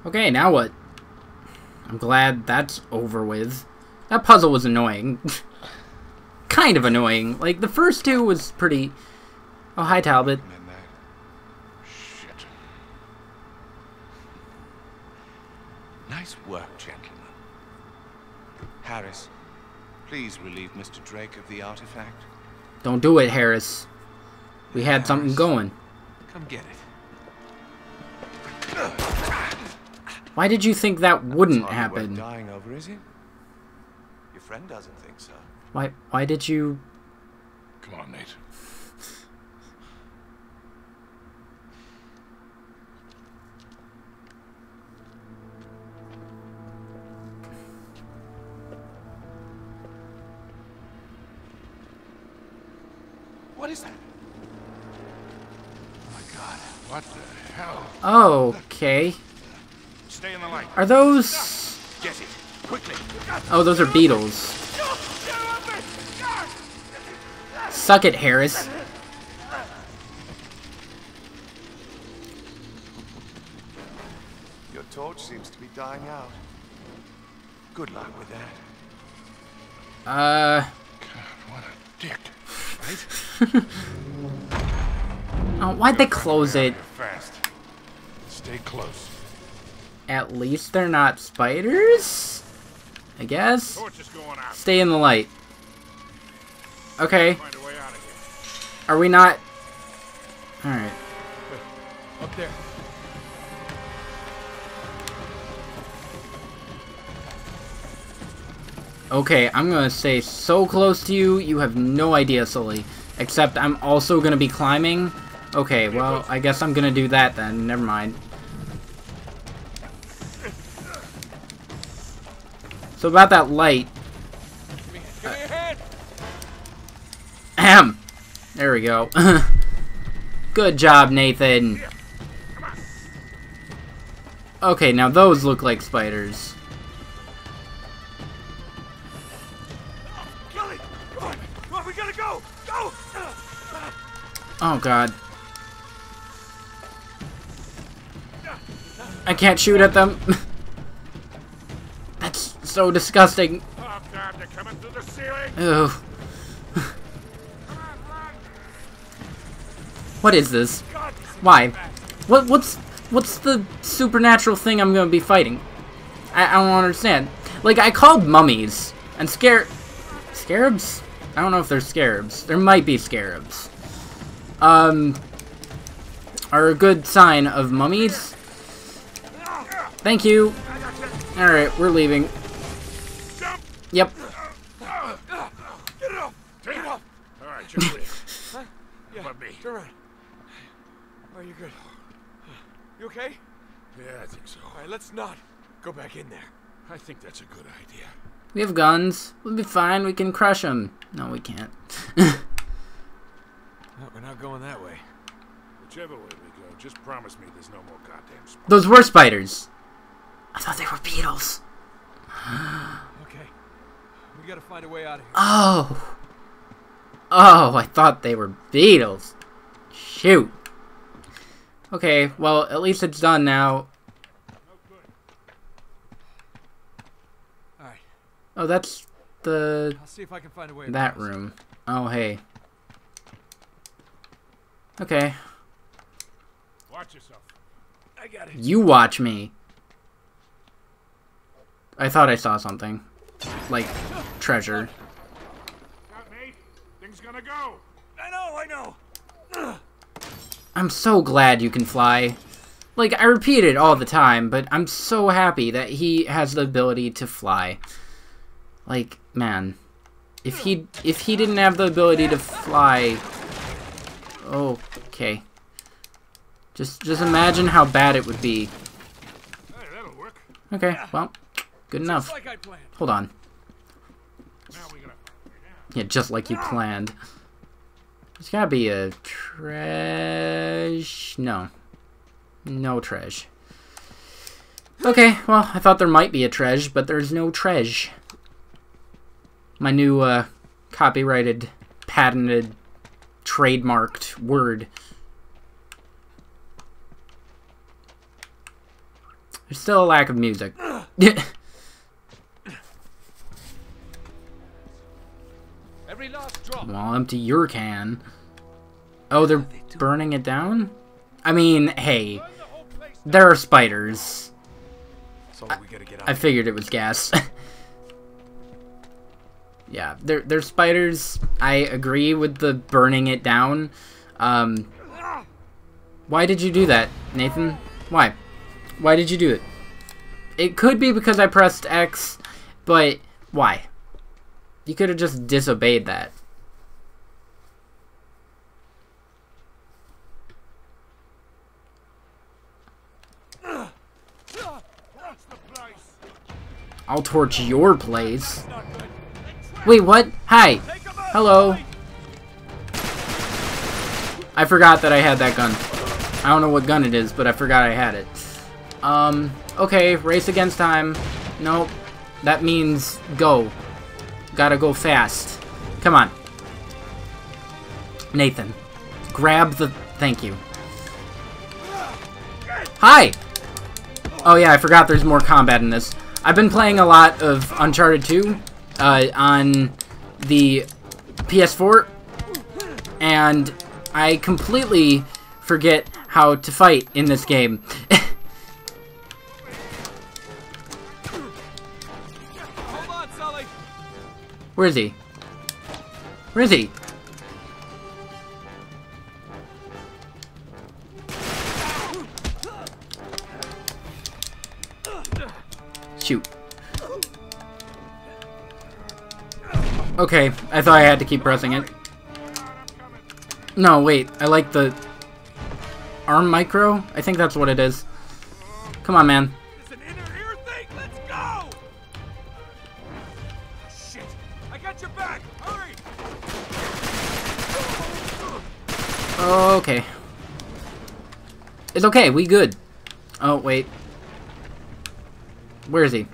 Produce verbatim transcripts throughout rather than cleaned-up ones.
Okay, now what? I'm glad that's over with. That puzzle was annoying. Kind of annoying. Like, the first two was pretty... Oh, hi, Talbot. Shit. Nice work, gentlemen. Harris, please relieve Mister Drake of the artifact. Don't do it, Harris. We had Harris, something going. Come get it. Why did you think that wouldn't It's hardly happen? worth dying over, is it? Your friend doesn't think so. Why? Why did you? Come on, Nate. What is that? Oh my God! What the hell? Oh, okay. Stay in the light. Are those? Get it quickly. Oh, those are beetles. Suck it, Harris. Your torch seems to be dying out. Good luck with that. Uh. God, what a dick. Right? Oh, why'd they close it? Fast. Stay close. At least they're not spiders? I guess? Torch is going out. Stay in the light. Okay. Find a way out of here. Are we not? Alright. Up there. Okay, I'm gonna stay so close to you, you have no idea, Sully. Except I'm also gonna be climbing. Okay, well, I guess I'm gonna do that then. Never mind. So about that light. Give me a hand. Ahem. There we go. Good job, Nathan. Okay, now those look like spiders. Gilly, come on, come on, we gotta go, go. Oh god. I can't shoot at them. That's so disgusting. Oh God, they're coming through the ceiling. Ugh. What is this? Why? What? What's what's the supernatural thing I'm gonna be fighting? I, I don't understand. Like, I called mummies and scare scarabs. I don't know if they're scarabs. There might be scarabs. Um, are a good sign of mummies. Thank you. All right, we're leaving. Yep. Get it off. Take it off. All right, you're clear. Huh? Yeah, Let me. turn around. Oh, you're good. You okay? Yeah, I think so. All right, let's not go back in there. I think that's a good idea. We have guns. We'll be fine. We can crush them. No, we can't. No, we're not going that way. Whichever way we go, just promise me there's no more goddamn spiders. Those were spiders. I thought they were beetles. Okay, we gotta find a way out of here. Oh. Oh, I thought they were beetles. Shoot. Okay, well, at least it's done now. All right, Oh, that's the... I'll see if I can find a way. that across. room. Oh, hey. Okay. Watch yourself. I got it. You watch me. I thought I saw something. Like, treasure. Got me. Things gonna go. I know, I know. I'm so glad you can fly. Like, I repeat it all the time, but I'm so happy that he has the ability to fly. Like, man. If he if he didn't have the ability to fly... Okay. Just just imagine how bad it would be. Hey, that'll work. Okay, well, good enough. Just like I planned. Hold on. Now we gotta find a way down. Yeah, just like you planned. There's gotta be a treasure. No. No treasure. Okay, well, I thought there might be a treasure, but there's no treasure. My new, uh, copyrighted, patented, trademarked word. There's still a lack of music. Every last drop. Well, I'll empty your can. Oh, they're burning it down? I mean, hey. There are spiders. So we gotta get out. I figured it was gas. Yeah, they're, they're spiders. I agree with the burning it down. Um, why did you do that, Nathan? Why? Why did you do it? It could be because I pressed X, but why? You could have just disobeyed that. I'll torch your place. Wait, what? Hi. Hello. I forgot that I had that gun. I don't know what gun it is, but I forgot I had it. Um, okay, race against time. Nope. That means go. Gotta go fast. Come on. Nathan. Grab the... Thank you. Hi! Oh yeah, I forgot there's more combat in this. I've been playing a lot of Uncharted two uh, on the P S four, and I completely forget how to fight in this game. Hold on, Sully. Where is he? Where is he? Shoot. Okay, I thought I had to keep pressing it. No, wait, I like the arm micro? I think that's what it is. Come on, man. It's an inner ear thing. Let's go. Shit. I got your back. Hurry. Okay. It's okay, we good. Oh, wait. Where is he?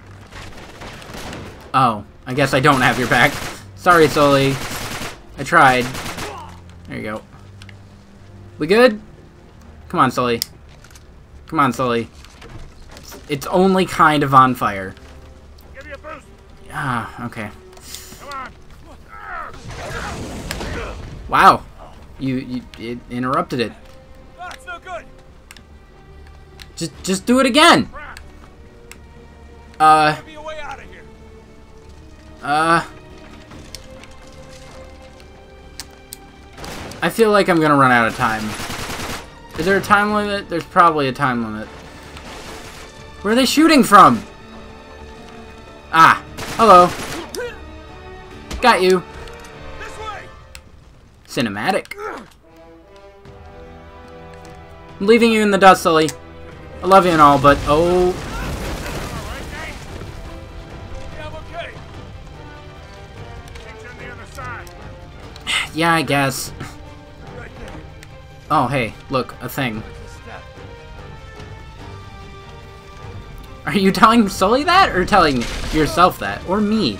Oh, I guess I don't have your back. Sorry, Sully. I tried. There you go. We good? Come on, Sully. Come on, Sully. It's only kind of on fire. Give me a boost. Ah, okay. Come on. Wow. You, you it interrupted it. That's no good. Just, just do it again. Crap. Uh, Give me a way out of here. uh... I feel like I'm gonna run out of time. Is there a time limit? There's probably a time limit. Where are they shooting from? Ah, hello. Got you. This way. Cinematic. I'm leaving you in the dust, Sully. I love you and all, but oh... Yeah, I'm okay. Things on the other side. Yeah, I guess. Right there. Oh, hey, look, a thing. Step. Are you telling Sully that, or telling yourself that? Or me?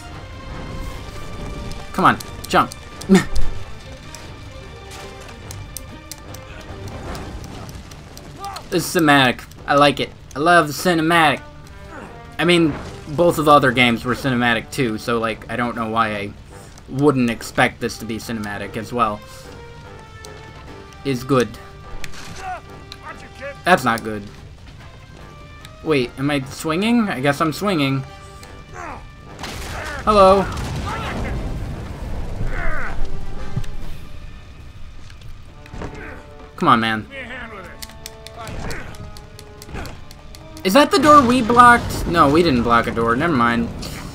Come on, jump. This is cinematic. I like it. I love the cinematic. I mean, both of the other games were cinematic too, so like, I don't know why I wouldn't expect this to be cinematic as well. Is good. Watch it, kid. That's not good. Wait, am I swinging? I guess I'm swinging. Hello. Come on, man. Give me a hand with it. Is that the door we blocked? No, we didn't block a door. Never mind.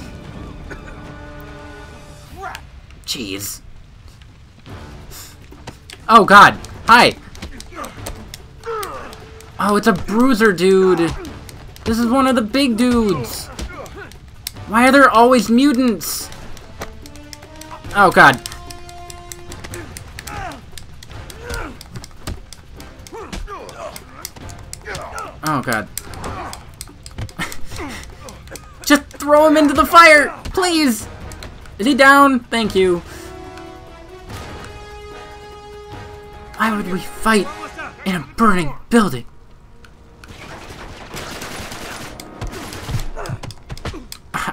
Jeez. Oh, God. Hi. Oh, it's a bruiser dude. This is one of the big dudes. Why are there always mutants? Oh, God. Oh, God. Just throw him into the fire, please. Is he down? Thank you. Why would we fight in a burning building?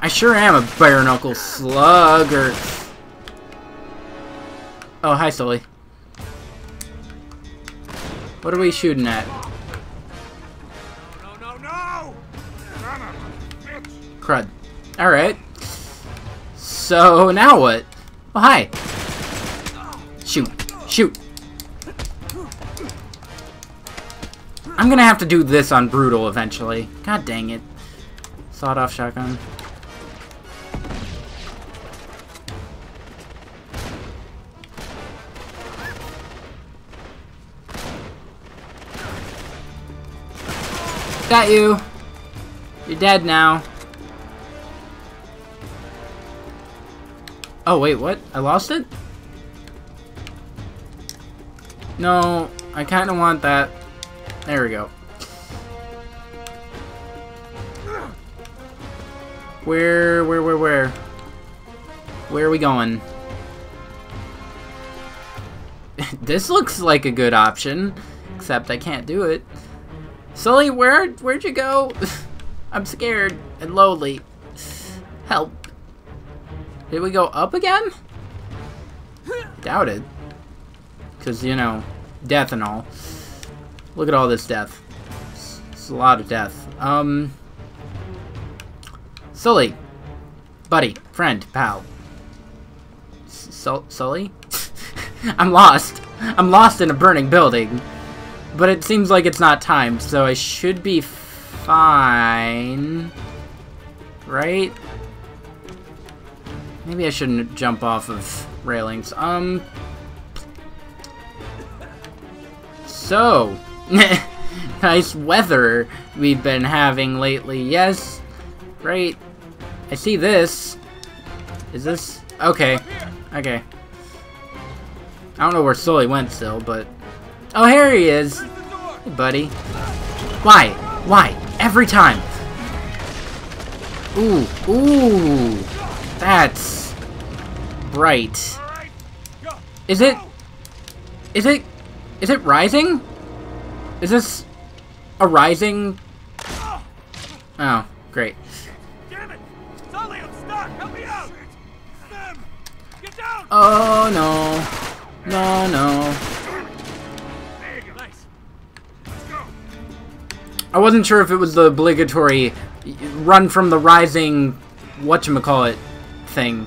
sure am a bare knuckle slug, or... Oh, hi, Sully. What are we shooting at? No, no, no! Son of a bitch! Crud. Alright. So, now what? Oh, hi. Shoot. Shoot. I'm gonna have to do this on Brutal eventually. God dang it. Sawed-off shotgun. Got you. You're dead now. Oh, wait, what? I lost it? No, I kind of want that. There we go. Where, where, where, where? Where are we going? This looks like a good option, except I can't do it. Sully, where, where'd you go? I'm scared and lonely. Help. Did we go up again? Doubt it. Because, you know, death and all. Look at all this death. It's, it's a lot of death. Um... Sully. Buddy. Friend. Pal. Sul Sully? I'm lost. I'm lost in a burning building. But it seems like it's not timed, so I should be fine. Right? Maybe I shouldn't jump off of railings. Um... So... nice weather we've been having lately. Yes. Right. I see this. Is this... Okay. Okay. I don't know where Sully went still, but... Oh, here he is. Hey, buddy. Why? Why? Every time. Ooh. Ooh. That's... bright. Is it... Is it... Is it rising? Is this... a rising... Oh, great. Damn it! Sully, I'm stuck! Help me out! Sam! Get down! Oh, no. No, no. There you go. Nice. Let's go. I wasn't sure if it was the obligatory run from the rising whatchamacallit thing.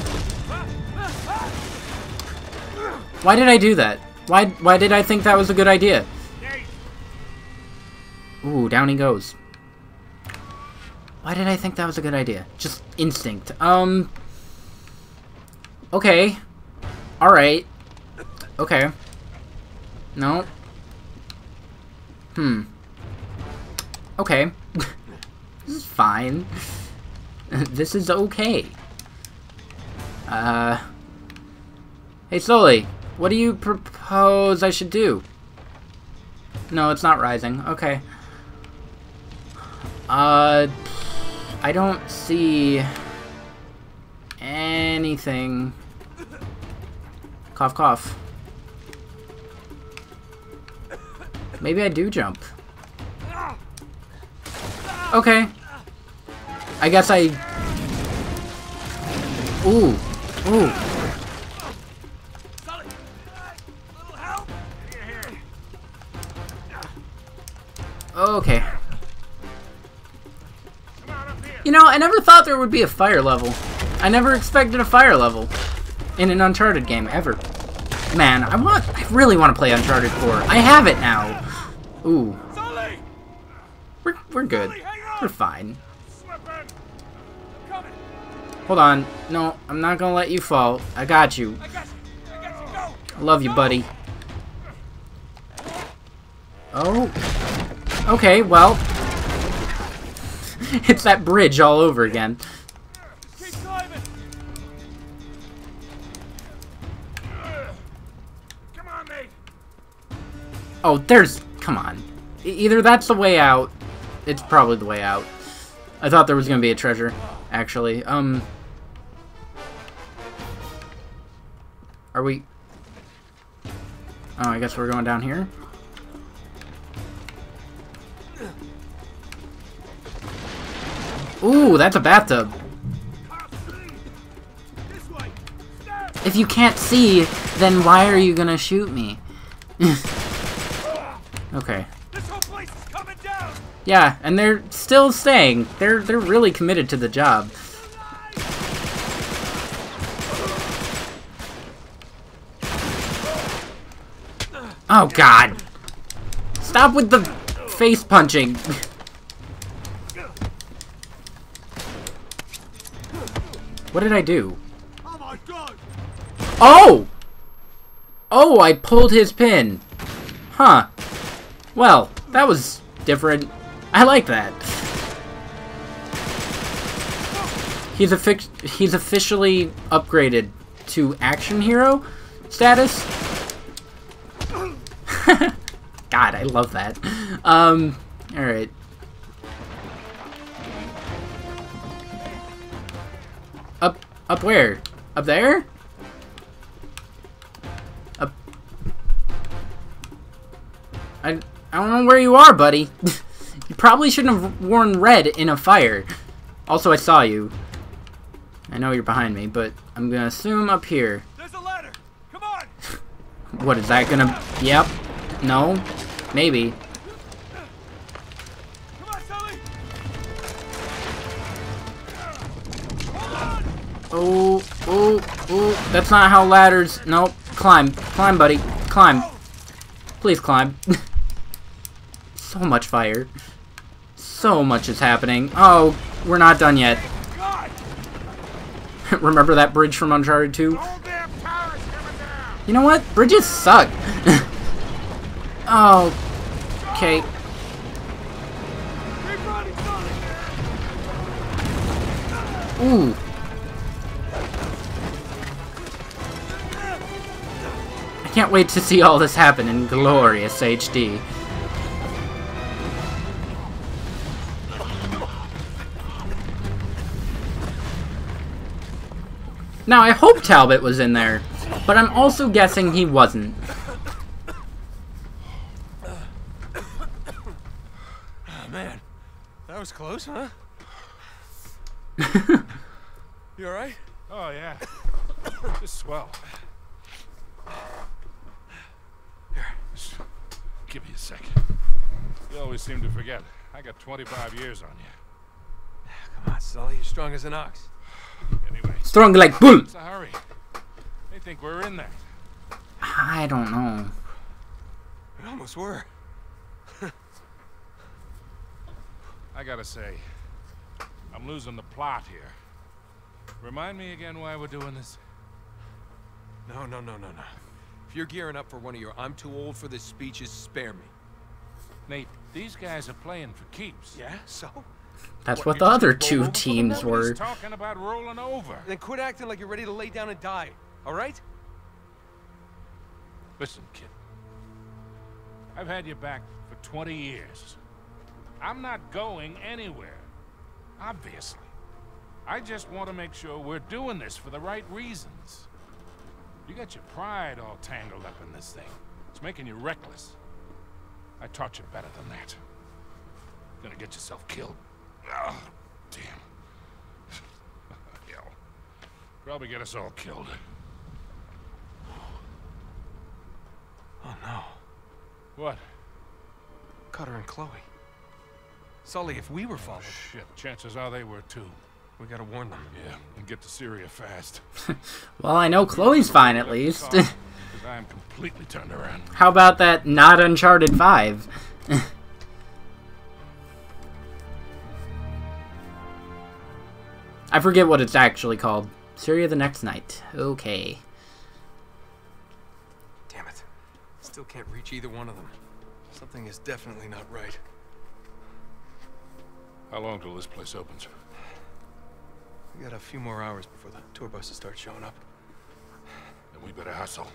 Why did I do that? Why why did I think that was a good idea? Ooh, down he goes. Why did I think that was a good idea? Just instinct. Um Okay. Alright. Okay. No. Hmm. Okay. This is fine. This is okay. Uh... Hey, Sully. What do you propose I should do? No, it's not rising. Okay. Uh... I don't see... anything. Cough, cough. Maybe I do jump. Okay. I guess I... Ooh. Ooh. Okay. You know, I never thought there would be a fire level. I never expected a fire level in an Uncharted game, ever. Man, I want... I really want to play Uncharted four. I have it now. Ooh. We're, we're good. We're fine. Hold on. No, I'm not gonna let you fall. I got you. I love you, buddy. Oh. Okay, well. It's that bridge all over again. Oh, there's... Come on. E- either that's the way out. It's probably the way out. I thought there was going to be a treasure, actually. Um... Are we... Oh, I guess we're going down here. Ooh, that's a bathtub. If you can't see, then why are you gonna shoot me? Okay. This whole place is coming down. Yeah, and they're still staying. They're they're really committed to the job. Oh God! Stop with the face punching. What did I do? Oh my God! Oh! Oh, I pulled his pin. Huh. Well, that was different. I like that. He's a fix he's officially upgraded to action hero status. God, I love that. Um, alright. Up, up where? Up there? Up. I, I don't know where you are, buddy. You probably shouldn't have worn red in a fire. Also, I saw you. I know you're behind me, but I'm gonna assume up here. There's a ladder. Come on. What is that gonna... Yep. No. Maybe. Come on, Sully. Hold on. Oh, oh, oh. That's not how ladders... Nope. Climb. Climb, buddy. Climb. Please climb. So much fire. So much is happening. Oh, we're not done yet. God. Remember that bridge from Uncharted two? The whole damn tower's coming down. You know what? Bridges suck. Oh. Okay. Keep running, Sully. Ooh. I can't wait to see all this happen in glorious H D. Now, I hope Talbot was in there, but I'm also guessing he wasn't. Oh, man, that was close, huh? You all right? Oh yeah. Just swell. Here, just give me a second. You always seem to forget. I got twenty-five years on you. Come on, Sully, you're strong as an ox. Anyway, Strong like bull. what's the hurry? They think we're in there. I don't know. We almost were. I gotta say, I'm losing the plot here. Remind me again why we're doing this. No, no, no, no, no. If you're gearing up for one of your I'm too old for this speeches, spare me. Nate, these guys are playing for keeps. Yeah, so? That's What, what you're the just other gonna roll two over? teams were. Nobody's talking about rolling over. Then quit acting like you're ready to lay down and die, all right? Listen, kid. I've had you back for twenty years. I'm not going anywhere. Obviously. I just want to make sure we're doing this for the right reasons. You got your pride all tangled up in this thing. It's making you reckless. I taught you better than that. You're gonna get yourself killed. Oh, damn. Hell. Probably get us all killed. Oh, no. What? Cutter and Chloe. Sully, if we were followed, Shit, chances are they were too. we gotta warn them. Yeah, and get to Syria fast. Well, I know Chloe's fine at least. Because I am completely turned around. How about that not Uncharted five? I forget what it's actually called. Syria the Next Night. Okay. Damn it. Still can't reach either one of them. Something is definitely not right. How long till this place opens? We got a few more hours before the tour buses start showing up. Then we better hustle.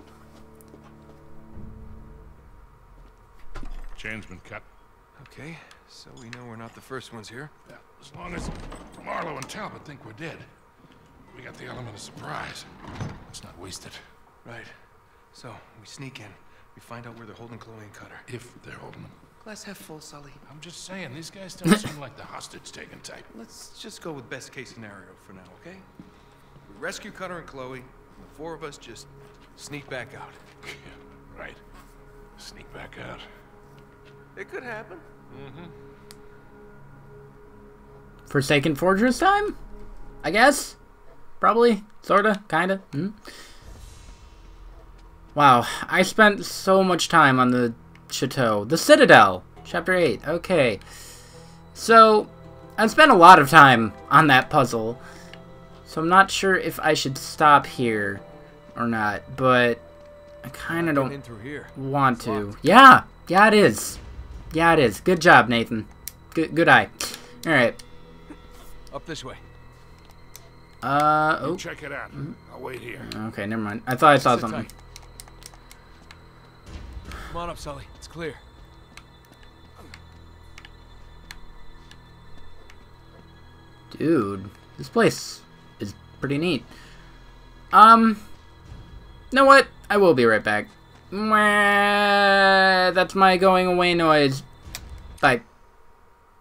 Chain's been cut. Okay, so we know we're not the first ones here. Yeah, as long as Marlowe and Talbot think we're dead, we got the element of surprise. Let's not waste it. Right. So, we sneak in. We find out where they're holding Chloe and Cutter. If they're holding them. Glass half full, Sully. I'm just saying, these guys don't seem like the hostage-taking type. Let's just go with best case scenario for now, okay? We rescue Cutter and Chloe, The four of us just sneak back out. Yeah, right. Sneak back out. It could happen. Mm-hmm. Forsaken Fortress time? I guess? Probably? Sorta? Kinda? Hmm? Wow, I spent so much time on the Chateau. The Citadel! Chapter eight. Okay. So, I spent a lot of time on that puzzle. So I'm not sure if I should stop here or not, but I kinda don't in through here. want to. Yeah! Yeah, it is. Yeah, it is. Good job, Nathan. Good, good eye. Alright. Up this way. Uh, You oh. check it out. I'll wait here. Okay, never mind. I thought I saw Sit something. tight. Come on up, Sully. It's clear. Dude, this place is pretty neat. Um, you know what? I will be right back. Mwah, that's my going away noise. Bye.